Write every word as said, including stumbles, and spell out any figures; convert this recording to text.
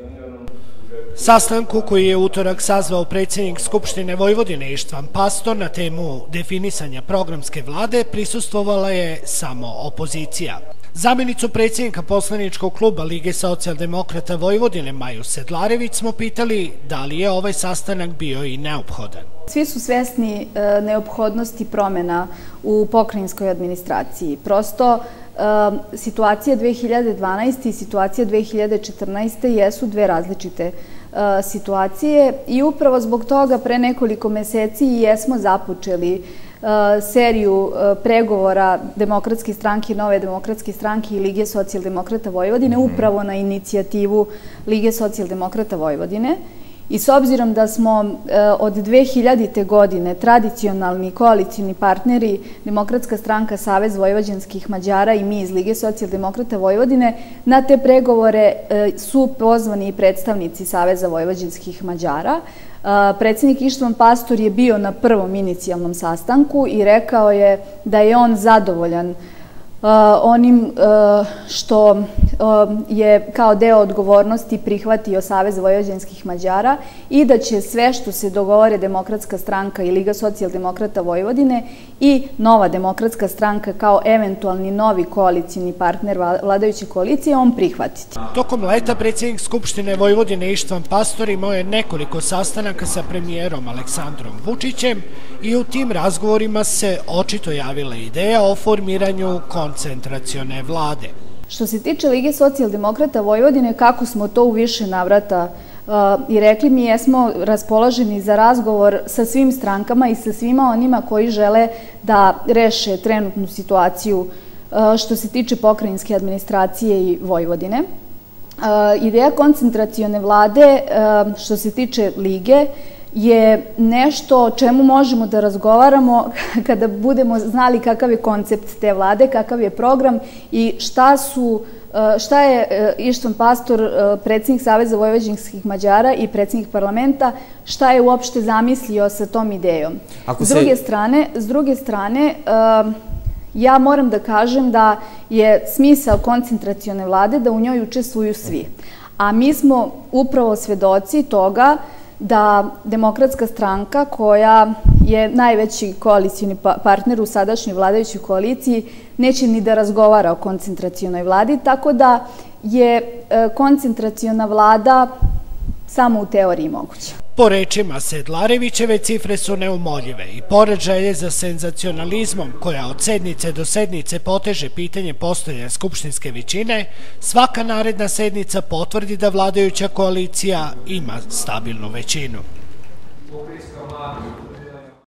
Sastanku koji je utorak sazvao predsjednik Skupštine Vojvodine Ištvan Pastor na temu definisanja programske vlade prisustvovala je samo opozicija. Zamjenicu predsjednika poslaničkog kluba Lige socijaldemokrata Vojvodine Maju Sedlarević smo pitali da li je ovaj sastanak bio i neophodan. Svi su svjesni neophodnosti promjena u pokrajinskoj administraciji. Prosto situacija dve hiljade dvanaeste. i situacija dve hiljade četrnaeste. jesu dve različite situacije i upravo zbog toga pre nekoliko meseci jesmo započeli seriju pregovora Demokratske stranke, Nove demokratske stranke i Lige socijaldemokrata Vojvodine upravo na inicijativu Lige socijaldemokrata Vojvodine. I s obzirom da smo od dve hiljadite. godine tradicionalni koalicijni partneri Demokratska stranka Savez vojvođanskih Mađara i mi iz Lige socijaldemokrata Vojvodine, na te pregovore su pozvani i predstavnici Saveza vojvođanskih Mađara. Predsjednik Ištvan Pastor je bio na prvom inicijalnom sastanku i rekao je da je on zadovoljan onim što je kao deo odgovornosti prihvatio Savez vojvođanskih Mađara i da će sve što se dogovore Demokratska stranka i Liga socijaldemokrata Vojvodine i Nova demokratska stranka kao eventualni novi koalicijni partner vladajuće koalicije on prihvatiti. Tokom leta predsjednik Skupštine Vojvodine Ištvan Pastor imao je nekoliko sastanaka sa premijerom Aleksandrom Vučićem i u tim razgovorima se očito javila ideja o formiranju koncentracione vlade. Što se tiče Lige socijaldemokrata Vojvodine, kako smo to u više navrata i rekli, mi jesmo raspoloženi za razgovor sa svim strankama i sa svima onima koji žele da reše trenutnu situaciju što se tiče pokrajinske administracije i Vojvodine. Ideja koncentracione vlade što se tiče Lige je nešto o čemu možemo da razgovaramo kada budemo znali kakav je koncept te vlade, kakav je program i šta su šta je Ištvan Pastor, predsjednik Saveza vojvođanskih Mađara i predsjednik parlamenta, šta je uopšte zamislio sa tom idejom. S druge strane, s druge strane, ja moram da kažem da je smisao koncentracione vlade da u njoj učestvuju svi. A mi smo upravo svedoci toga da Demokratska stranka, koja je najveći koalicijni partner u sadašnjoj vladajućoj koaliciji, neće ni da razgovara o koncentracionoj vladi, tako da je koncentraciona vlada samo u teoriji moguća. Po rečima Sedlarevićeve cifre su neumoljive i pored želje za senzacionalizmom koja od sednice do sednice poteže pitanje postojanja skupštinske većine, svaka naredna sednica potvrdi da vladajuća koalicija ima stabilnu većinu.